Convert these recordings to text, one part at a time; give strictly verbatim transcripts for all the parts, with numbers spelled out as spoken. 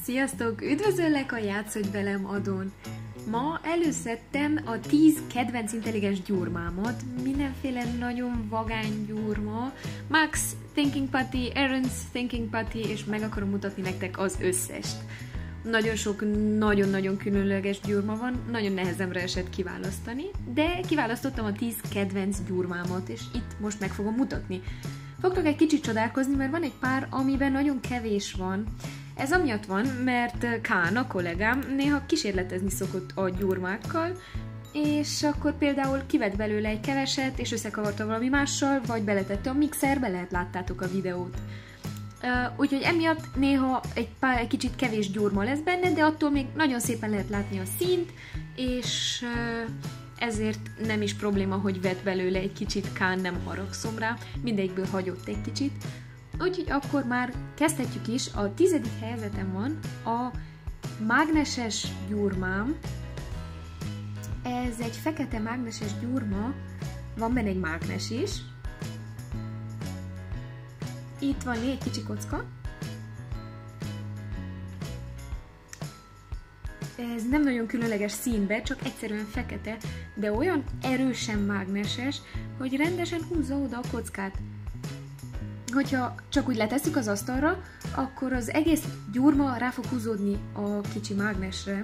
Sziasztok! Üdvözöllek a Játszodj velem adón! Ma előszedtem a tíz kedvenc intelligens gyurmámat, mindenféle nagyon vagány gyurma, Max Thinking Putty, Aaron's Thinking Putty, és meg akarom mutatni nektek az összest. Nagyon sok, nagyon-nagyon különleges gyurma van, nagyon nehezemre esett kiválasztani, de kiválasztottam a tíz kedvenc gyurmámat, és itt most meg fogom mutatni. Fogtok egy kicsit csodálkozni, mert van egy pár, amiben nagyon kevés van. Ez amiatt van, mert Kán, a kollégám, néha kísérletezni szokott a gyurmákkal, és akkor például kivett belőle egy keveset, és összekavarta valami mással, vagy beletette a mixerbe, lehet láttátok a videót. Uh, úgyhogy emiatt néha egy, pár, egy kicsit kevés gyurma lesz benne, de attól még nagyon szépen lehet látni a színt, és uh, ezért nem is probléma, hogy vett belőle egy kicsit, Kán, nem haragszom rá, mindegyikből hagyott egy kicsit. Úgyhogy akkor már kezdhetjük is, a tizedik helyezeten van a mágneses gyurmám. Ez egy fekete mágneses gyurma, van benne egy mágnes is. Itt van egy kicsi kocka. Ez nem nagyon különleges színbe, csak egyszerűen fekete, de olyan erősen mágneses, hogy rendesen húzza oda a kockát. Hogyha csak úgy letesszük az asztalra, akkor az egész gyurma rá fog húzódni a kicsi mágnesre,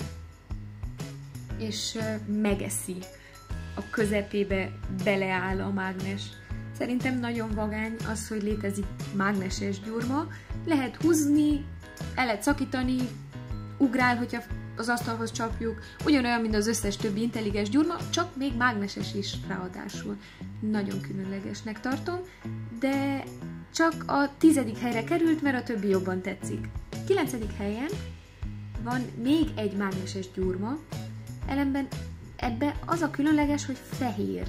és megeszi. A közepébe beleáll a mágnes. Szerintem nagyon vagány az, hogy létezik mágneses gyurma. Lehet húzni, el lehet szakítani, ugrál, hogyha az asztalhoz csapjuk. Ugyanolyan, mint az összes többi intelligens gyurma, csak még mágneses is ráadásul. Nagyon különlegesnek tartom, de csak a tizedik helyre került, mert a többi jobban tetszik. Kilencedik helyen van még egy mágneses gyurma, ellenben ebbe az a különleges, hogy fehér.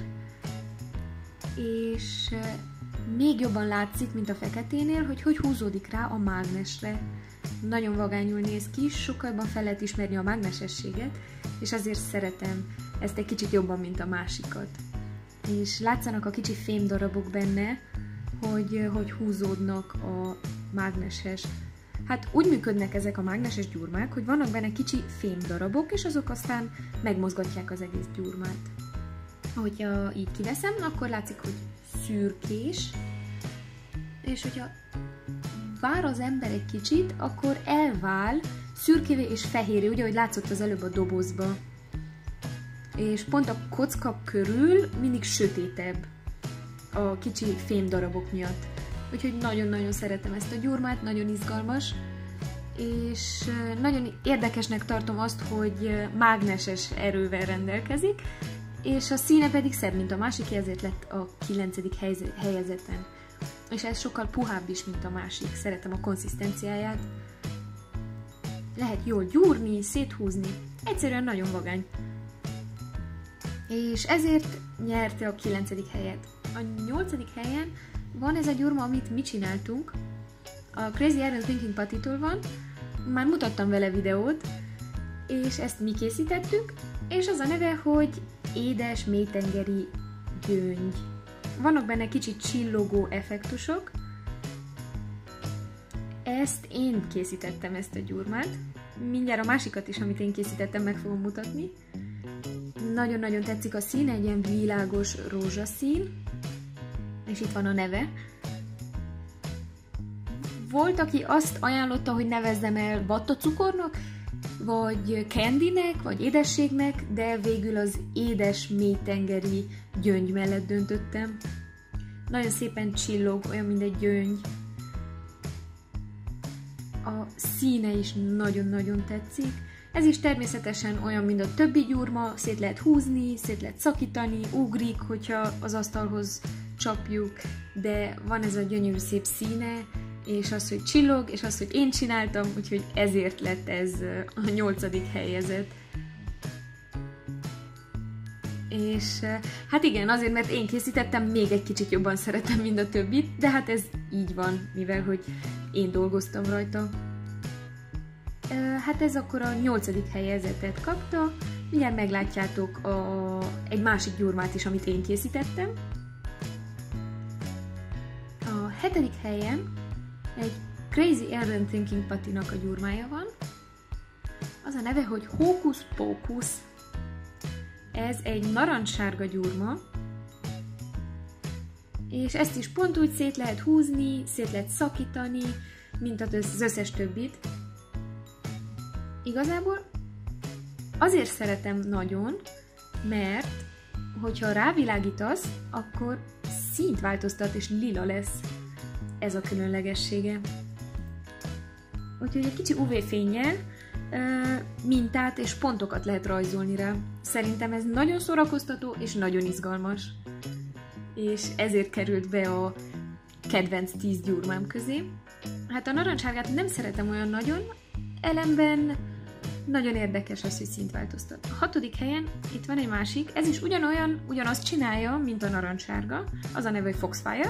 És még jobban látszik, mint a feketénél, hogy hogy húzódik rá a mágnesre. Nagyon vagányul néz ki, sokkal jobban fel lehet ismerni a mágnesességet, és azért szeretem ezt egy kicsit jobban, mint a másikat. És látszanak a kicsi fémdarabok benne, hogy, hogy húzódnak a mágneses. Hát úgy működnek ezek a mágneses gyurmák, hogy vannak benne kicsi fémdarabok, és azok aztán megmozgatják az egész gyurmát. Hogyha így kiveszem, akkor látszik, hogy szürkés, és hogyha vár az ember egy kicsit, akkor elvál szürkévé és fehéré, ugye, ahogy látszott az előbb a dobozba. És pont a kocka körül mindig sötétebb a kicsi fémdarabok miatt. Úgyhogy nagyon-nagyon szeretem ezt a gyurmát, nagyon izgalmas, és nagyon érdekesnek tartom azt, hogy mágneses erővel rendelkezik, és a színe pedig szebb, mint a másik, ezért lett a kilencedik helyezeten. És ez sokkal puhább is, mint a másik. Szeretem a konszisztenciáját. Lehet jól gyúrni, széthúzni. Egyszerűen nagyon vagány. És ezért nyerte a kilencedik helyet. A nyolcadik helyen van ez a gyurma, amit mi csináltunk. A Crazy Aaron Thinking Putty-tól van. Már mutattam vele videót, és ezt mi készítettük, és az a neve, hogy édes mélytengeri gyöngy. Vannak benne kicsit csillogó effektusok. Ezt én készítettem, ezt a gyurmát. Mindjárt a másikat is, amit én készítettem, meg fogom mutatni. Nagyon-nagyon tetszik a szín, egy ilyen világos rózsaszín. És itt van a neve. Volt, aki azt ajánlotta, hogy nevezzem el vattacukornak, vagy candynek, vagy édességnek, de végül az édes mélytengeri gyöngy mellett döntöttem. Nagyon szépen csillog, olyan, mint egy gyöngy. A színe is nagyon-nagyon tetszik. Ez is természetesen olyan, mint a többi gyurma, szét lehet húzni, szét lehet szakítani, ugrik, hogyha az asztalhoz csapjuk, de van ez a gyönyörű szép színe, és az, hogy csillog, és az, hogy én csináltam, úgyhogy ezért lett ez a nyolcadik helyezett. És hát igen, azért, mert én készítettem, még egy kicsit jobban szeretem, mint a többit, de hát ez így van, mivel hogy én dolgoztam rajta. Hát ez akkor a nyolcadik helyezettet kapta, mindjárt meglátjátok a, egy másik gyurmát is, amit én készítettem. A hetedik helyen egy Crazy Aaron Thinking Putty-nak a gyurmája van. Az a neve, hogy Hocus Pocus. Ez egy narancssárga gyurma, és ezt is pont úgy szét lehet húzni, szét lehet szakítani, mint az összes többit. Igazából azért szeretem nagyon, mert hogyha rávilágítasz, akkor színt változtat és lila lesz. Ez a különlegessége. Úgyhogy egy kicsi ú vé-fénnyel mintát és pontokat lehet rajzolni rá. Szerintem ez nagyon szórakoztató és nagyon izgalmas. És ezért került be a kedvenc tíz gyurmám közé. Hát a narancssárgát nem szeretem olyan nagyon, ellenben nagyon érdekes az, hogy színt változtat. A hatodik helyen itt van egy másik, ez is ugyanolyan, ugyanazt csinálja, mint a narancssárga, az a neve, hogy Foxfire,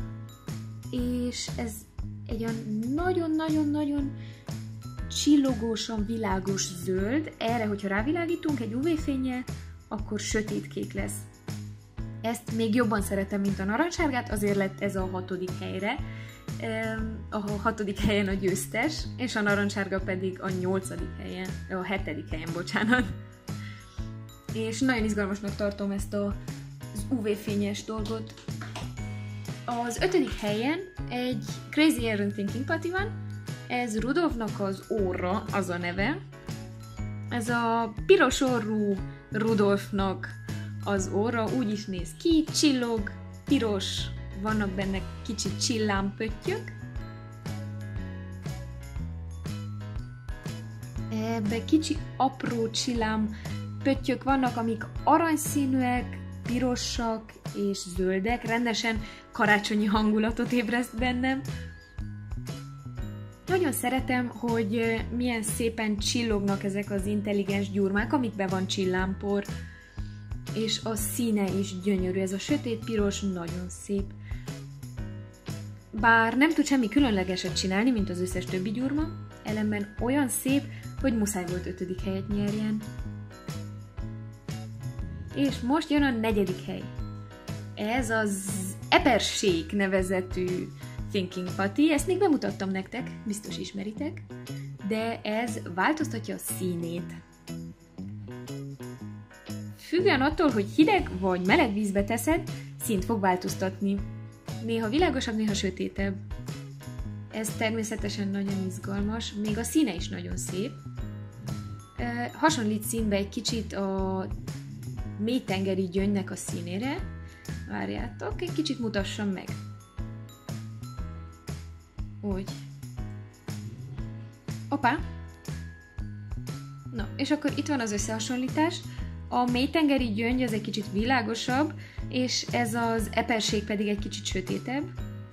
és ez egy olyan nagyon-nagyon-nagyon csillogósan világos zöld, erre, hogyha rávilágítunk egy ú vé-fénnyel, akkor sötétkék lesz. Ezt még jobban szeretem, mint a narancssárgát, azért lett ez a hatodik helyre. A hatodik helyen a győztes, és a narancssárga pedig a nyolcadik helyen, a hetedik helyen, bocsánat. És nagyon izgalmasnak tartom ezt a, az ú vé-fényes dolgot. Az ötödik helyen egy Crazy Erin Thinking Putty van, ez Rudolfnak az orra, az a neve. Ez a piros orrú Rudolfnak az orra úgy is néz ki, csillog, piros, vannak benne kicsi csillámpöttyök. Ebben kicsi apró csillámpöttyök vannak, amik aranyszínűek, pirosak és zöldek, rendesen karácsonyi hangulatot ébreszt bennem. Nagyon szeretem, hogy milyen szépen csillognak ezek az intelligens gyurmák, amikben van csillámpor, és a színe is gyönyörű, ez a sötét piros, nagyon szép. Bár nem tud semmi különlegeset csinálni, mint az összes többi gyurma, ellenben olyan szép, hogy muszáj volt ötödik helyet nyerjen. És most jön a negyedik hely. Ez az Epersék nevezetű Thinking Putty, ezt még bemutattam nektek, biztos ismeritek, de ez változtatja a színét. Függően attól, hogy hideg vagy meleg vízbe teszed, színt fog változtatni. Néha világosabb, néha sötétebb. Ez természetesen nagyon izgalmas, még a színe is nagyon szép. Hasonlít színbe egy kicsit a mélytengeri gyöngynek a színére. Várjátok, egy kicsit mutassam meg. Úgy. Opa! Na, és akkor itt van az összehasonlítás. A mélytengeri gyöngy az egy kicsit világosabb, és ez az eperség pedig egy kicsit sötétebb.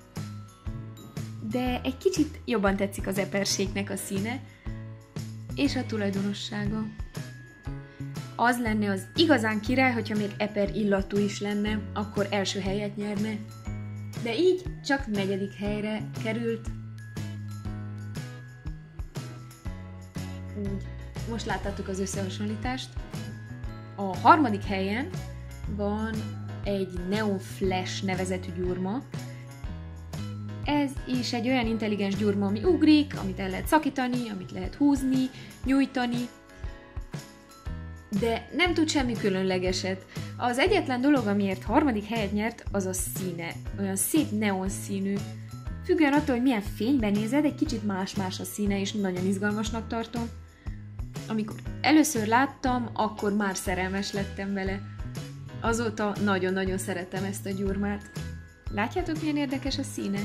De egy kicsit jobban tetszik az eperségnek a színe, és a tulajdonossága. Az lenne az igazán király, hogyha még eper illatú is lenne, akkor első helyet nyerne. De így csak negyedik helyre került. Úgy. Most láttátok az összehasonlítást. A harmadik helyen van egy Neon Flash nevezetű gyurma. Ez is egy olyan intelligens gyurma, ami ugrik, amit el lehet szakítani, amit lehet húzni, nyújtani, de nem tud semmi különlegeset. Az egyetlen dolog, amiért harmadik helyet nyert, az a színe. Olyan szép neon színű. Függően attól, hogy milyen fényben nézed, egy kicsit más-más a színe, és nagyon izgalmasnak tartom. Amikor először láttam, akkor már szerelmes lettem vele. Azóta nagyon-nagyon szeretem ezt a gyurmát. Látjátok, milyen érdekes a színe?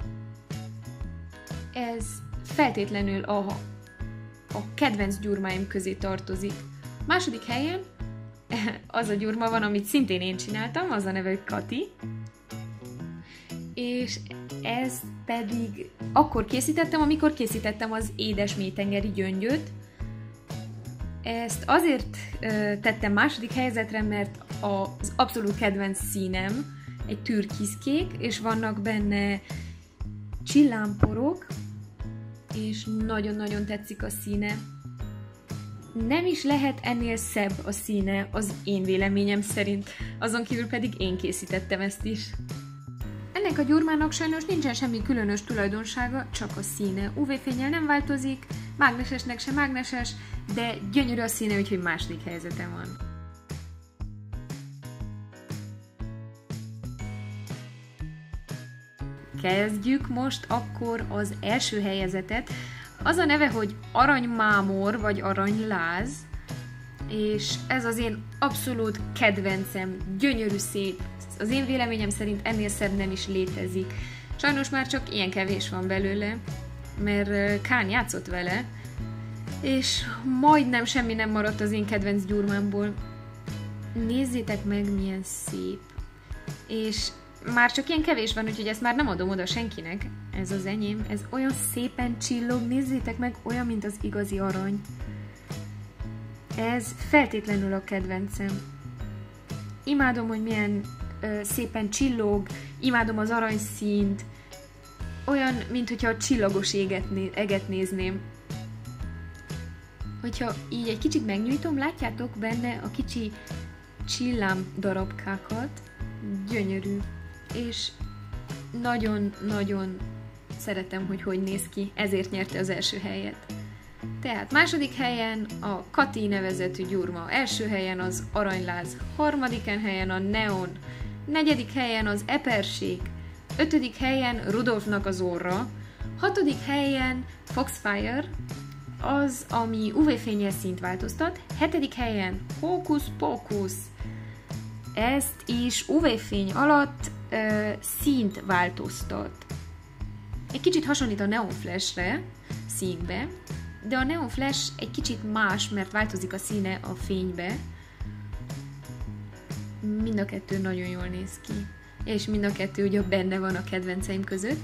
Ez feltétlenül a, a kedvenc gyurmáim közé tartozik. Második helyen az a gyurma van, amit szintén én csináltam, az a neve, hogy Kati. És ez pedig akkor készítettem, amikor készítettem az édes mélytengeri gyöngyöt. Ezt azért ö, tettem második helyzetre, mert az abszolút kedvenc színem egy türkiszkék, és vannak benne csillámporok, és nagyon-nagyon tetszik a színe. Nem is lehet ennél szebb a színe, az én véleményem szerint, azon kívül pedig én készítettem ezt is. Ennek a gyurmának sajnos nincsen semmi különös tulajdonsága, csak a színe. ú vé-fénnyel nem változik, mágnesesnek se mágneses, de gyönyörű a színe, úgyhogy második helyzetem van. Kezdjük most akkor az első helyezetet. Az a neve, hogy aranymámor, vagy aranyláz, és ez az én abszolút kedvencem, gyönyörű szép. Az én véleményem szerint ennél szebb nem is létezik. Sajnos már csak ilyen kevés van belőle, mert Kán játszott vele, és majdnem semmi nem maradt az én kedvenc gyurmámból. Nézzétek meg, milyen szép. És már csak ilyen kevés van, úgyhogy ezt már nem adom oda senkinek. Ez az enyém. Ez olyan szépen csillog, nézzétek meg, olyan, mint az igazi arany. Ez feltétlenül a kedvencem. Imádom, hogy milyen ö, szépen csillog, imádom az aranyszínt. Olyan, mint hogyha a csillagos éget, né eget nézném. Hogyha így egy kicsit megnyújtom, látjátok benne a kicsi csillám darabkákat. Gyönyörű. És nagyon-nagyon szeretem, hogy hogy néz ki, ezért nyerte az első helyet. Tehát második helyen a Kati nevezetű gyurma, első helyen az aranyláz, harmadiken helyen a neon, negyedik helyen az eperség, ötödik helyen Rudolfnak az orra, hatodik helyen Foxfire, az, ami u vé-fénnyel színt változtat, hetedik helyen Hókusz Pókusz, ezt is u vé-fény alatt ö, színt változtat. Egy kicsit hasonlít a Neon Flash-re színbe, de a Neon Flash egy kicsit más, mert változik a színe a fénybe. Mind a kettő nagyon jól néz ki. És mind a kettő ugye benne van a kedvenceim között.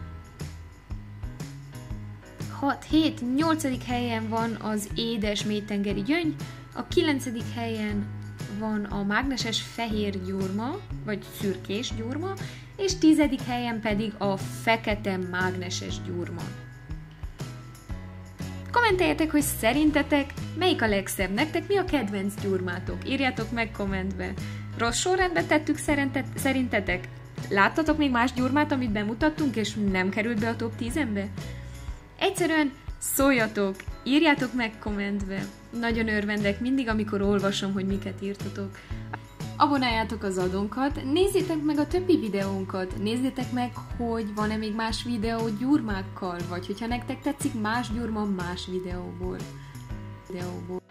hat, hét, nyolcadik helyen van az édes mélytengeri gyöngy, a kilencedik helyen van a mágneses fehér gyurma, vagy szürkés gyurma, és tizedik helyen pedig a fekete mágneses gyurma. Kommenteljetek, hogy szerintetek melyik a legszebb, nektek mi a kedvenc gyurmátok? Írjátok meg kommentbe. Rossz sorrendbe tettük szerintetek? Láttatok még más gyurmát, amit bemutattunk, és nem került be a top tízbe? Egyszerűen szóljatok, írjátok meg kommentbe. Nagyon örvendek mindig, amikor olvasom, hogy miket írtatok. Abonáljátok az adónkat, nézzétek meg a többi videónkat, nézzétek meg, hogy van-e még más videó gyurmákkal, vagy hogyha nektek tetszik más gyurma más videóból. videóból.